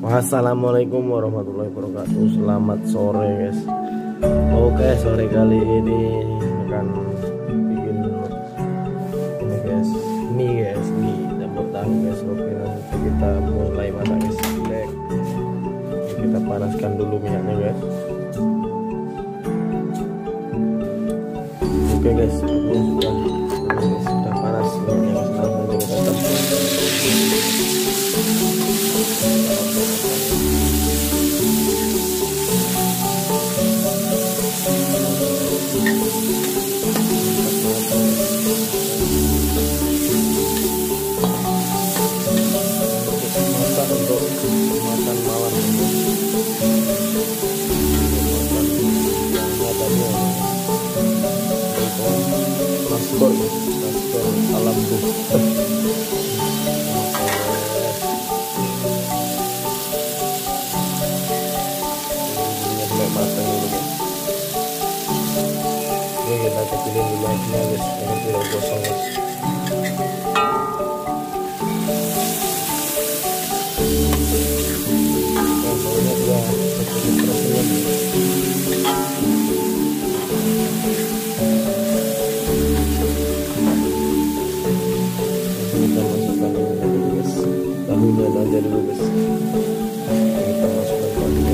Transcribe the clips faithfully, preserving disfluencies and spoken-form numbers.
Wassalamualaikum warahmatullahi wabarakatuh. Selamat sore guys. Oke, sore kali ini akan bikin ini guys, mie guys, mie campur tahu guys. Oke, nanti kita mulai masak guys. Oke, kita panaskan dulu minyaknya guys. Oke guys, ini sudah ini sudah panas minyaknya guys. Langsung kita taruh. Untuk makan malam ini makan maskor maskor alam tuh matang dulu guys. Ini kita kecilin dulu aja guys, ini tidak gosong guys. Kita masukkan dulu guys, tahunya aja dulu guys. Kita masukkan tahunya.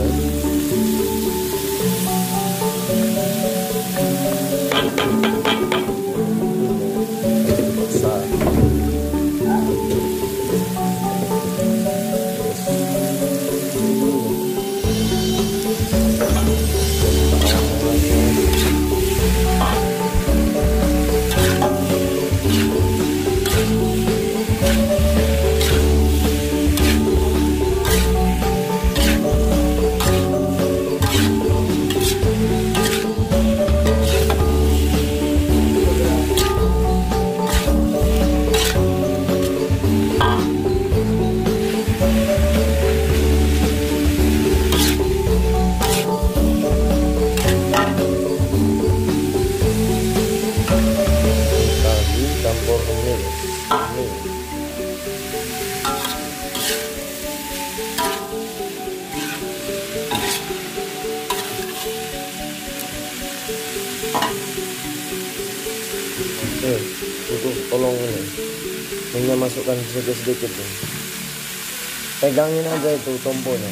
Oke, itu tolong ini, hanya masukkan sedikit-sedikit nih. Pegangin aja itu tomponya.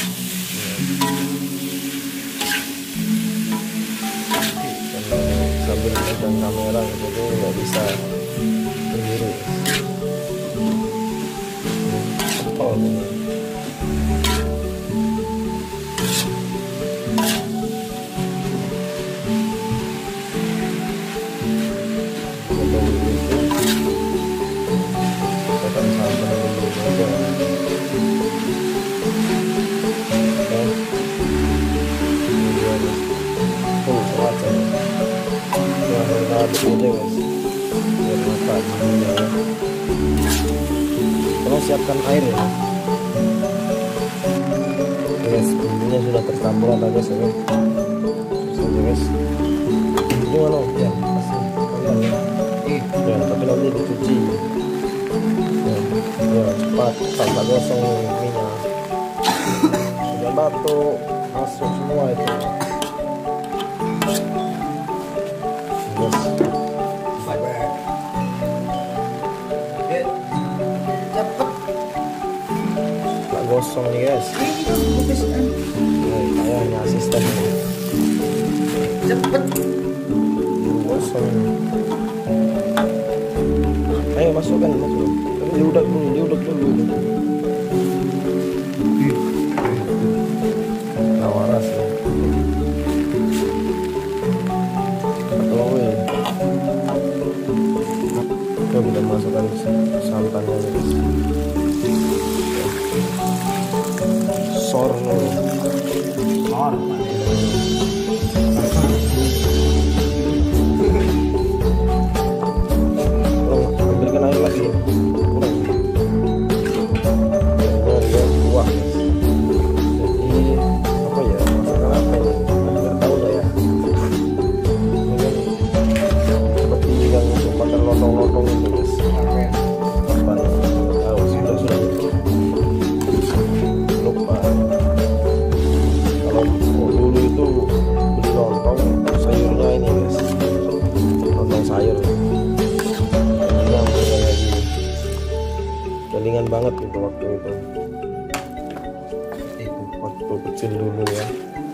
Sambil pegang kamera gitu nggak bisa sendiri. Oh, ini. Tolong siapkan air ya guys. Bumbunya sudah tercampur ada guys ya saja guys. Ini mana ya masih kalian ya, tapi nanti dicuci ya, ya cepat tanpa gosong minyak. Sudah batu masuk semua itu guys. Gosong nih guys. Kayak hanya asisten cepet gosong. Ayo masukkan masuk. Diudak dulu, diudak dulu. Nah waras ya. Tolong ya. Kita udah masukkan santannya guys. Sor dulu. Sor. Oh, ambilkan air lagi. Kurang. kecil dulu ya,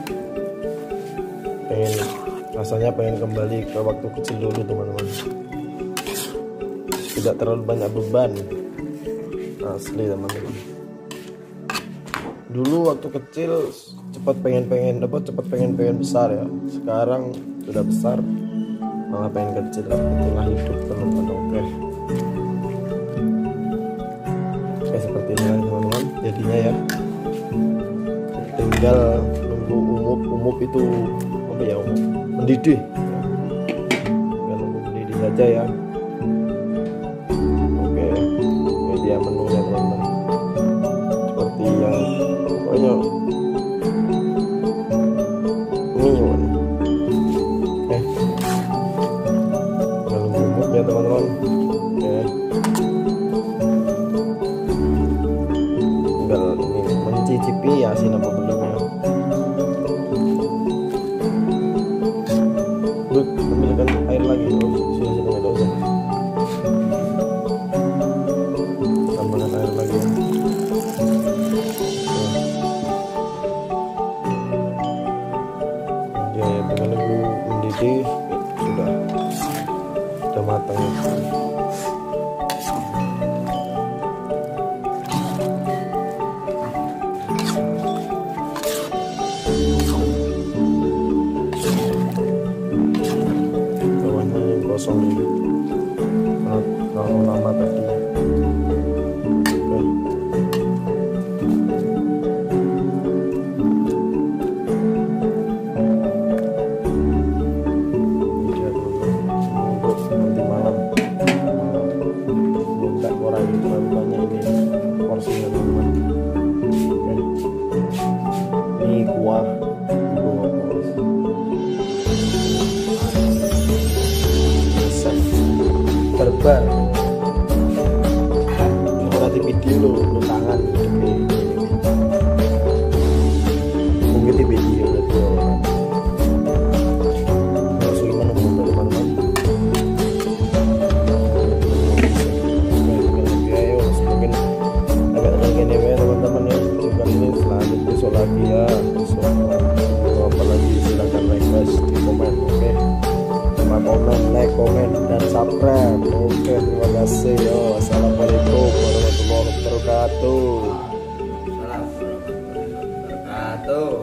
pengen rasanya pengen kembali ke waktu kecil dulu teman-teman, tidak terlalu banyak beban asli teman-teman. Dulu waktu kecil cepat pengen-pengen dapat cepat pengen-pengen besar ya, sekarang sudah besar malah pengen kecil. Itulah hidup teman-teman. Oke, oke seperti ini teman-teman jadinya ya, tinggal nunggu umup-umup itu apa ya, umup mendidih, tinggal nunggu mendidih saja ya. Oke, ini dia menunya teman-teman, seperti yang pokoknya ini. Oke, tinggal nunggu umupnya teman-teman. Oke, tinggal ini mencicipi ya asin apa belumnya. Buk, ambilkan air lagi. Oh, sudah sudah ada usah. Tambahkan air lagi ya. Ya, ya tinggal nunggu mendidih, sudah sudah matang. Kosong ini terlalu lama tadi. Oke. Ini untuk nanti malam belum tak kurang terlalu banyak ini porsinya teman-teman. Oke, ini kuah berbar nanti video lo lo tangan mungkin di video itu harus gimana teman-teman. Ayo mungkin agak gini ya teman-teman ya, coba ini selanjut besok lagi ya, besok apa lagi silahkan request di komen. Oke, komen, like, komen, dan subscribe. Oke, terima kasih yo. Assalamualaikum warahmatullahi wabarakatuh. Assalamualaikum warahmatullahi wabarakatuh.